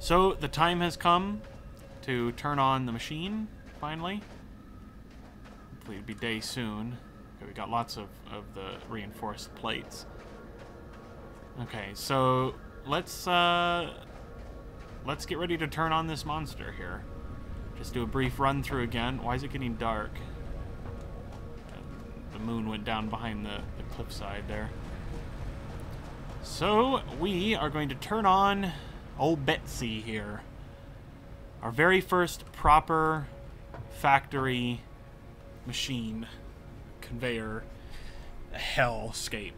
So the time has come to turn on the machine, finally. Hopefully it'll be day soon. Okay, we got lots of the reinforced plates. Okay, so let's get ready to turn on this monster here. Just do a brief run through again. Why is it getting dark? The moon went down behind the cliffside there. So we are going to turn on old Betsy here. Our very first proper factory machine conveyor hellscape.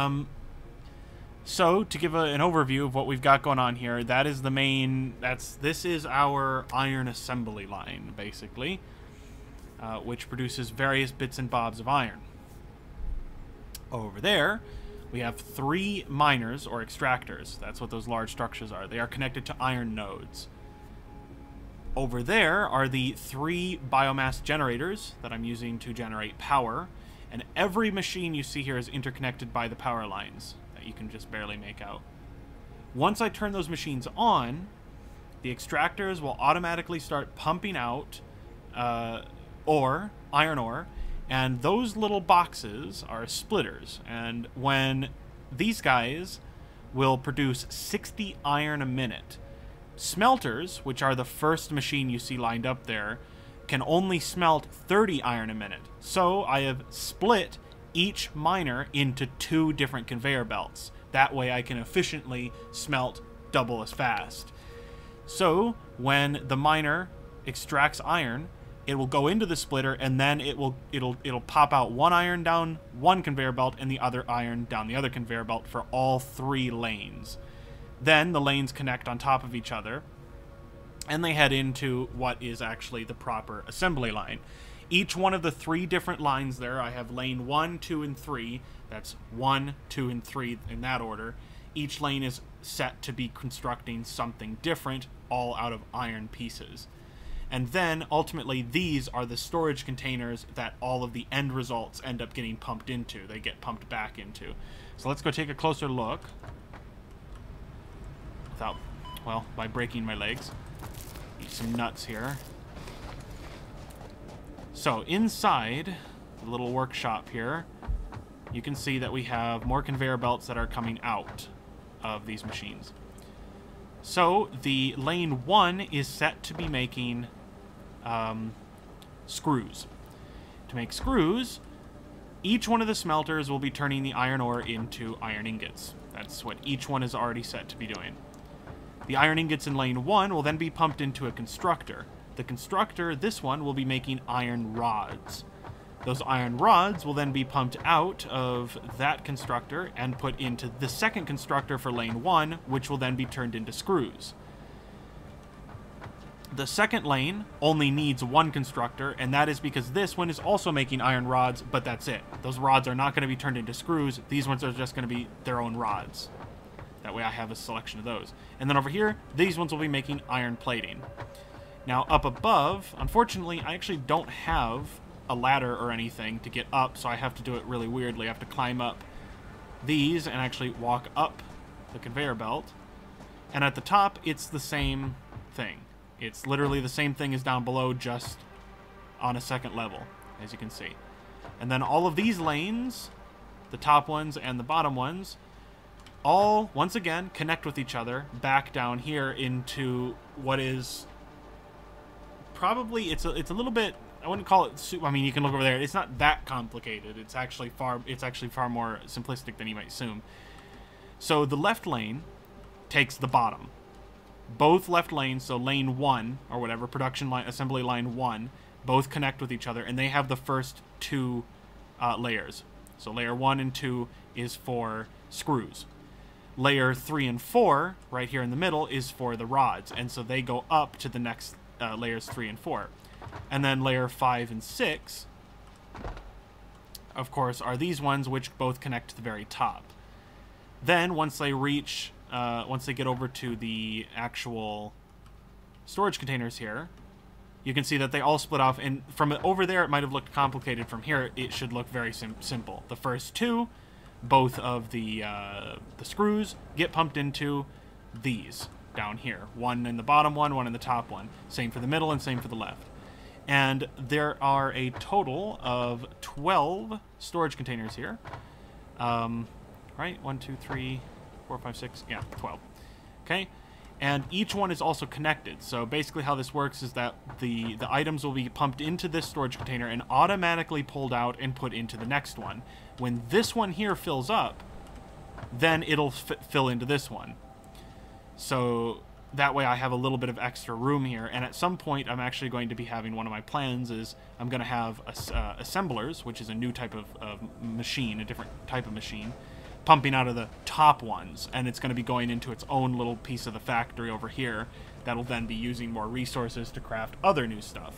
So to give an overview of what we've got going on here, that is the main. This is our iron assembly line, basically, which produces various bits and bobs of iron. Over there, we have 3 miners or extractors. That's what those large structures are. They are connected to iron nodes. Over there are the 3 biomass generators that I'm using to generate power. And every machine you see here is interconnected by the power lines that you can just barely make out. Once I turn those machines on, the extractors will automatically start pumping out iron ore, and those little boxes are splitters. And when these guys will produce 60 iron a minute, smelters, which are the first machine you see lined up there, can only smelt 30 iron a minute. So I have split each miner into 2 different conveyor belts. That way I can efficiently smelt double as fast. So when the miner extracts iron, it will go into the splitter, and then it'll pop out 1 iron down one conveyor belt and the other iron down the other conveyor belt for all 3 lanes. Then the lanes connect on top of each other, and they head into what is actually the proper assembly line. Each one of the 3 different lines there, I have lane 1, 2, and 3. That's 1, 2, and 3 in that order. Each lane is set to be constructing something different, all out of iron pieces. And then, ultimately, these are the storage containers that all of the end results end up getting pumped into. They get pumped back into. So let's go take a closer look. Without, well, by breaking my legs. Eat some nuts here. So, inside the little workshop here, you can see that we have more conveyor belts that are coming out of these machines. So, the lane 1 is set to be making screws. To make screws, each one of the smelters will be turning the iron ore into iron ingots. That's what each one is already set to be doing. The iron ingots in lane 1 will then be pumped into a constructor. The constructor, this one, will be making iron rods. Those iron rods will then be pumped out of that constructor and put into the second constructor for lane 1, which will then be turned into screws. The second lane only needs 1 constructor, and that is because this one is also making iron rods, but that's it. Those rods are not going to be turned into screws. These ones are just going to be their own rods. That way I have a selection of those. And then over here, these ones will be making iron plating. Now, up above, unfortunately, I actually don't have a ladder or anything to get up, so I have to do it really weirdly. I have to climb up these and actually walk up the conveyor belt. And at the top, it's the same thing. It's literally the same thing as down below, just on a second level, as you can see. And then all of these lanes, the top ones and the bottom ones, all, once again, connect with each other back down here into what is probably, it's a little bit, I wouldn't call it, I mean, you can look over there, it's not that complicated. It's actually far more simplistic than you might assume. So the left lane takes the bottom. Both left lanes, so lane 1, or whatever, production line, assembly line 1, both connect with each other, and they have the first 2 layers. So layer 1 and 2 is for screws. Layer 3 and 4, right here in the middle, is for the rods, and so they go up to the next layers 3 and 4. And then layer 5 and 6, of course, are these ones which both connect to the very top. Then, once they reach, once they get over to the actual storage containers here, you can see that they all split off, and from over there it might have looked complicated. From here it should look very simple. The first 2, both of the screws, get pumped into these. down here. One in the bottom one in the top one. Same for the middle and same for the left. And there are a total of 12 storage containers here. Right? 1, 2, 3, 4, 5, 6. Yeah, 12. Okay? And each one is also connected. So basically how this works is that the items will be pumped into this storage container and automatically pulled out and put into the next one. When this one here fills up, then it'll fill into this one. So that way I have a little bit of extra room here. And at some point, I'm actually going to be having, one of my plans is I'm going to have assemblers, which is a new type of machine, a different type of machine, pumping out of the top ones. And it's going to be going into its own little piece of the factory over here that'll then be using more resources to craft other new stuff.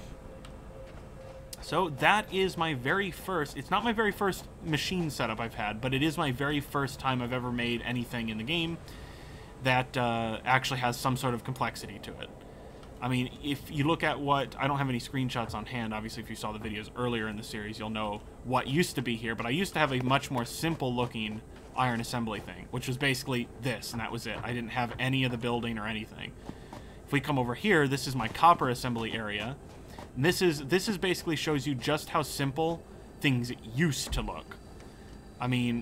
So that is my very first, it's not my very first machine setup I've had, but it is my very first time I've ever made anything in the game that actually has some sort of complexity to it. I mean, if you look at what, I don't have any screenshots on hand, obviously if you saw the videos earlier in the series, you'll know what used to be here, but I used to have a much more simple looking iron assembly thing, which was basically this, and that was it. I didn't have any of the building or anything. If we come over here, this is my copper assembly area. And this is basically shows you just how simple things used to look. I mean,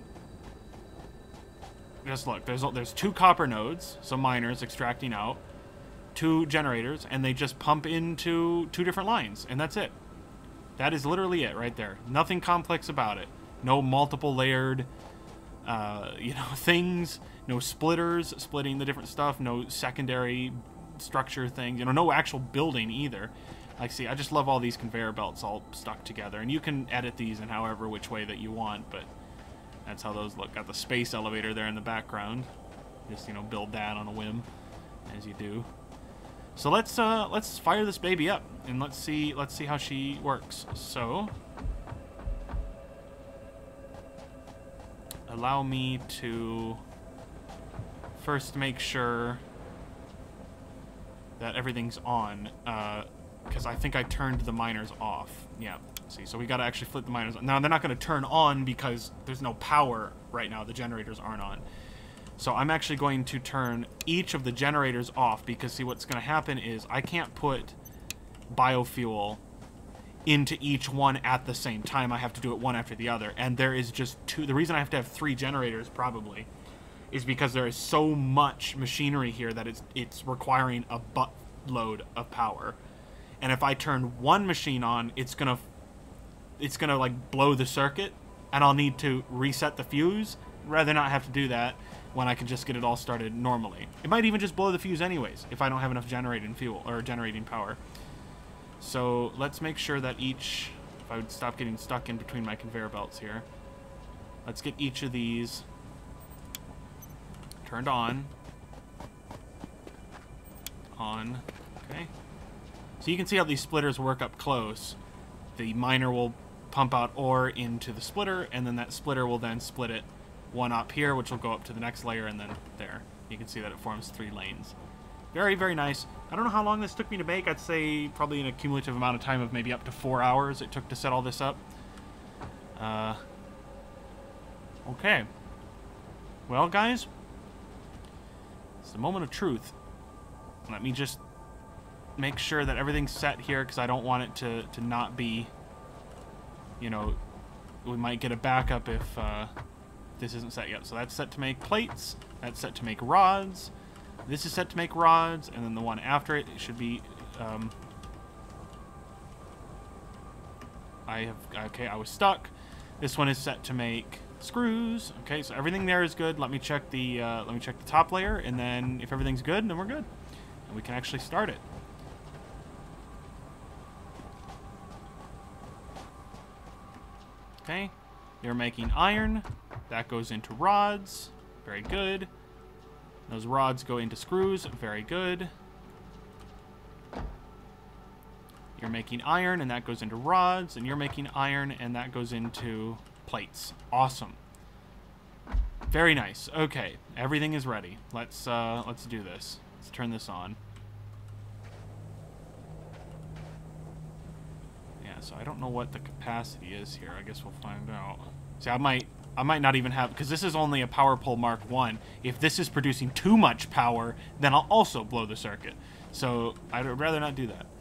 just look, there's 2 copper nodes, so miners extracting out, 2 generators, and they just pump into 2 different lines, and that's it. That is literally it right there. Nothing complex about it. No multiple layered, you know, things. No splitters splitting the different stuff. No secondary structure things. You know, no actual building either. Like, see, I just love all these conveyor belts all stuck together, and you can edit these in however which way that you want, but that's how those look. Got the space elevator there in the background. Just, you know, build that on a whim, as you do. So let's fire this baby up and let's see how she works. So allow me to first make sure that everything's on, because I think I turned the miners off. Yeah. See, so we got to actually flip the miners on. Now they're not going to turn on because there's no power right now. The generators aren't on. So I'm actually going to turn each of the generators off because, see, what's going to happen is I can't put biofuel into each one at the same time. I have to do it one after the other. And there is just 2. The reason I have to have 3 generators probably is because there is so much machinery here that it's requiring a buttload of power. And if I turn one machine on, it's gonna like blow the circuit, and I'll need to reset the fuse. Rather not have to do that when I can just get it all started normally. It might even just blow the fuse anyways if I don't have enough generating fuel or generating power. So let's make sure that each, if I would stop getting stuck in between my conveyor belts here, let's get each of these turned on. Okay. So you can see how these splitters work up close. The miner will pump out ore into the splitter, and then that splitter will then split it, one up here, which will go up to the next layer, and then there. You can see that it forms 3 lanes. Very, very nice. I don't know how long this took me to make. I'd say probably an accumulative amount of time of maybe up to 4 hours it took to set all this up. Okay. Well, guys, it's the moment of truth. Let me just make sure that everything's set here, because I don't want it to not be, you know, we might get a backup if this isn't set yet. So that's set to make plates, that's set to make rods, this is set to make rods, and then the one after it should be, okay, I was stuck. This one is set to make screws. Okay, so everything there is good. Let me check the top layer, and then if everything's good, then we're good. And we can actually start it. Okay, you're making iron. That goes into rods. Very good. Those rods go into screws. Very good. You're making iron, and that goes into rods. And you're making iron, and that goes into plates. Awesome. Very nice. Okay, everything is ready. Let's do this. Let's turn this on. Yeah, so I don't know what the capacity is here. I guess we'll find out. See, I might I might not even have, because this is only a power pole Mark 1. If this is producing too much power, then I'll also blow the circuit. So I'd rather not do that.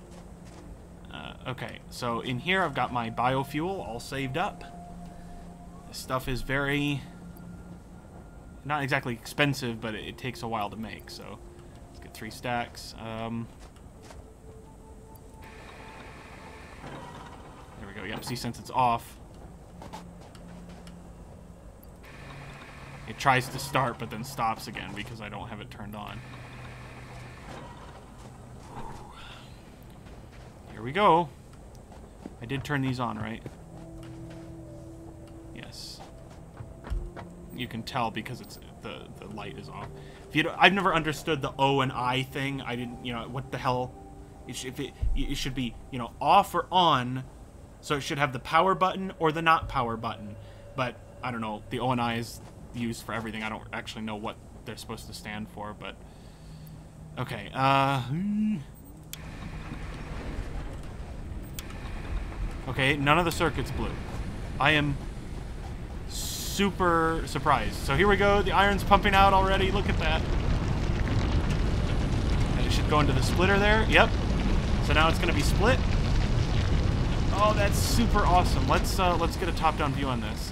Okay, so in here I've got my biofuel all saved up. This stuff is very, not exactly expensive, but it takes a while to make. So let's get 3 stacks. There we go. Yep, see, since it's off, it tries to start, but then stops again because I don't have it turned on. Here we go. I did turn these on, right? Yes. You can tell because it's the light is off. If you don't, I've never understood the O and I thing. I didn't, you know, what the hell? It should be, you know, off or on. So it should have the power button or the not power button. But I don't know. The O and I is used for everything. I don't actually know what they're supposed to stand for, but okay. Okay, none of the circuits blew. I am super surprised. So here we go. The iron's pumping out already. Look at that. And it should go into the splitter there. Yep. So now it's going to be split. Oh, that's super awesome. Let's get a top-down view on this.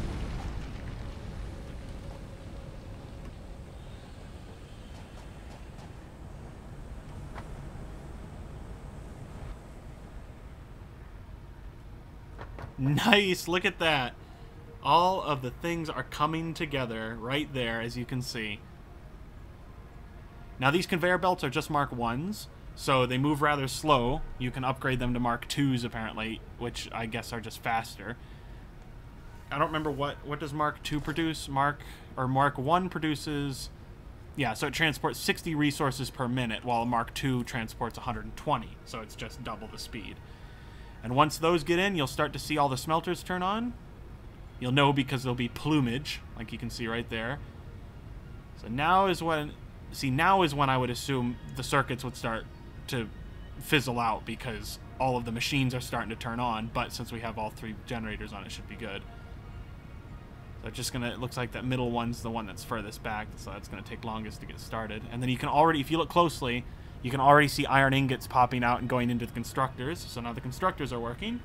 Nice, look at that. All of the things are coming together right there, as you can see. Now these conveyor belts are just Mark 1s, so they move rather slow. You can upgrade them to Mark 2s apparently, which I guess are just faster. I don't remember what does Mark 2 produce? Mark 1 produces, yeah, so it transports 60 resources per minute, while Mark 2 transports 120, so it's just double the speed. And once those get in, you'll start to see all the smelters turn on. You'll know because there'll be plumage, like you can see right there. So now is when, now is when I would assume the circuits would start to fizzle out because all of the machines are starting to turn on, but since we have all 3 generators on, it should be good. So it's just gonna, it looks like that middle one's the one that's furthest back, so that's gonna take longest to get started. And then you can already, if you look closely, you can already see iron ingots popping out and going into the constructors. So now the constructors are working.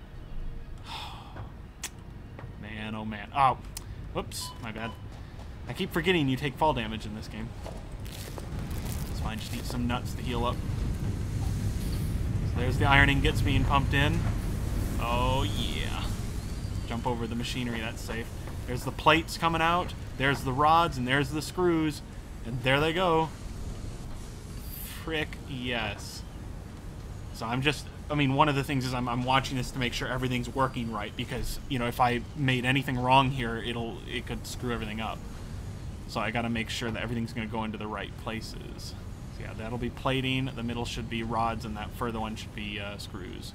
Man, oh man. Oh, whoops, my bad. I keep forgetting you take fall damage in this game. It's fine, just eat some nuts to heal up. So there's the iron ingots being pumped in. Oh yeah. Jump over the machinery, that's safe. There's the plates coming out. There's the rods, and there's the screws. And there they go. Frick yes. So I'm just, I mean, one of the things is I'm watching this to make sure everything's working right, because, you know, if I made anything wrong here, it could screw everything up. So I got to make sure that everything's going to go into the right places. So yeah, that'll be plating, the middle should be rods, and that further one should be screws.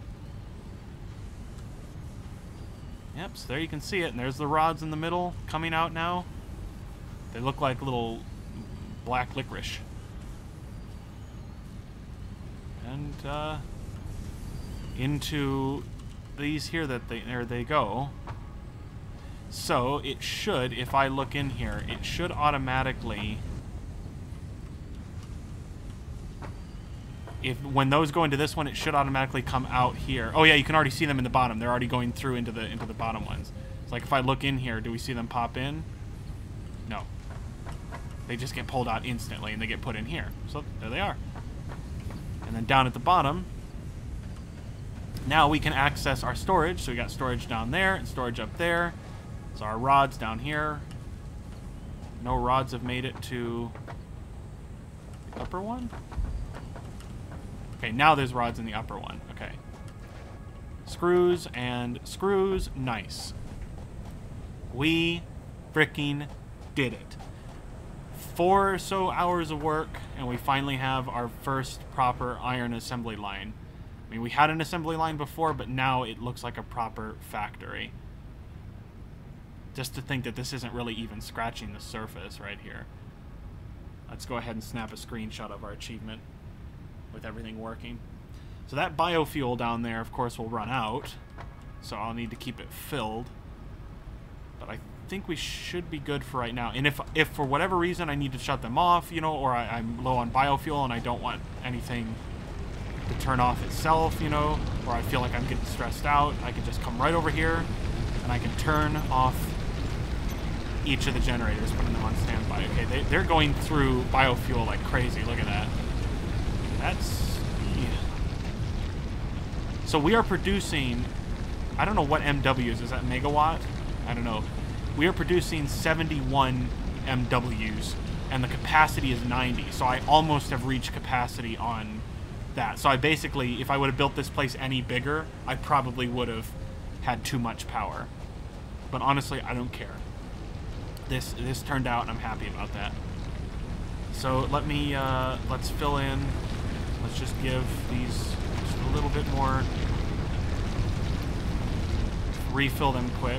Yep, so there you can see it, and there's the rods in the middle coming out now. They look like little black licorice. And into these here there they go. So it should, if I look in here, it should automatically, when those go into this one, it should automatically come out here. Oh yeah, you can already see them in the bottom. They're already going through into the bottom ones. It's like if I look in here, do we see them pop in? No. They just get pulled out instantly and they get put in here. So there they are. And then down at the bottom, now we can access our storage. So we got storage down there and storage up there. So our rods down here. No rods have made it to the upper one. Okay, now there's rods in the upper one. Okay. Screws and screws. Nice. We fricking did it. 4 or so hours of work, and we finally have our first proper iron assembly line. I mean, we had an assembly line before, but now it looks like a proper factory. Just to think that this isn't really even scratching the surface right here. Let's go ahead and snap a screenshot of our achievement with everything working. So that biofuel down there, of course, will run out, so I'll need to keep it filled. But I think we should be good for right now. And if for whatever reason I need to shut them off, you know, or I'm low on biofuel and I don't want anything to turn off itself, you know, or I feel like I'm getting stressed out, I can just come right over here and I can turn off each of the generators, putting them on standby. Okay, they're going through biofuel like crazy. Look at that. That's... yeah. So we are producing... I don't know what MWs. Is that megawatt? I don't know. We are producing 71 MWs, and the capacity is 90. So I almost have reached capacity on that. So I basically, if I would have built this place any bigger, I probably would have had too much power. But honestly, I don't care. This turned out, and I'm happy about that. So let me, let's fill in. Let's just give these just a little bit more. Refill them quick.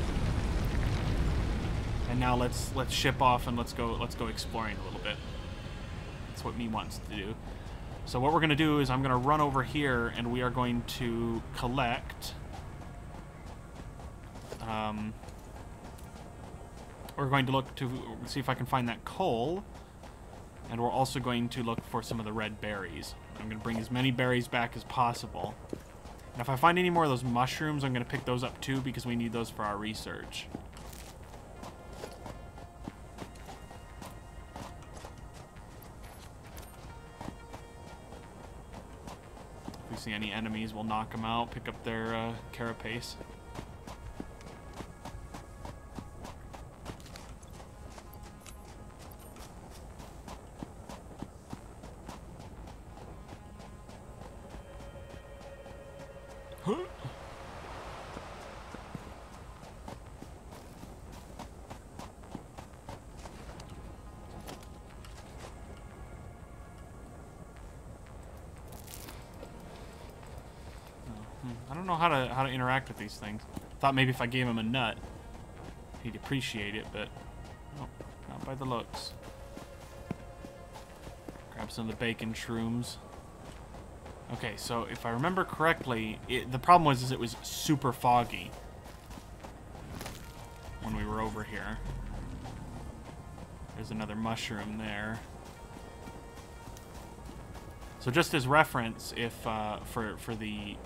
And now let's ship off and let's go exploring a little bit. That's what me wants to do. So what we're gonna do is I'm gonna run over here and we are going to collect. We're going to look to see if I can find that coal, and we're also going to look for some of the red berries. I'm gonna bring as many berries back as possible. And if I find any more of those mushrooms, I'm going to pick those up too, because we need those for our research. If we see any enemies, we'll knock them out, pick up their carapace. I don't know how to interact with these things. Thought maybe if I gave him a nut, he'd appreciate it, but no, not by the looks. Grab some of the bacon shrooms. Okay, so if I remember correctly, the problem was it was super foggy when we were over here. There's another mushroom there. So just as reference, if for the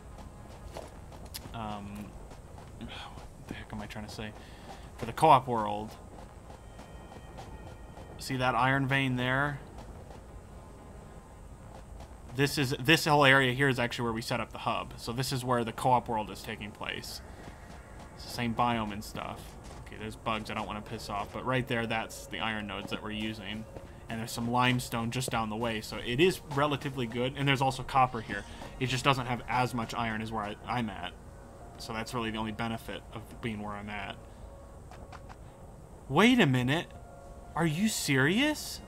what the heck am I trying to say? For the co-op world, see that iron vein there? This whole area here is actually where we set up the hub. So this is where the co-op world is taking place. It's the same biome and stuff. Okay, there's bugs I don't want to piss off, but right there, that's the iron nodes that we're using. And there's some limestone just down the way, so it is relatively good. And there's also copper here. It just doesn't have as much iron as where I'm at. So that's really the only benefit of being where I'm at. Wait a minute. Are you serious?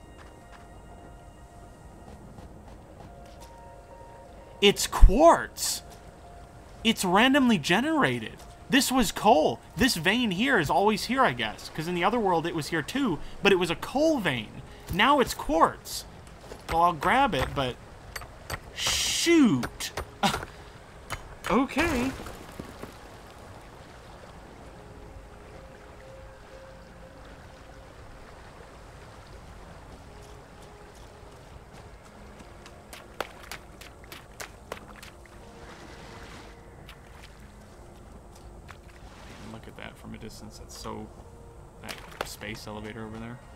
It's quartz. It's randomly generated. This was coal. This vein here is always here, I guess. Because in the other world it was here too, but it was a coal vein. Now it's quartz. Well, I'll grab it, but... shoot! Okay. Look at that from a distance. That's so... that space elevator over there.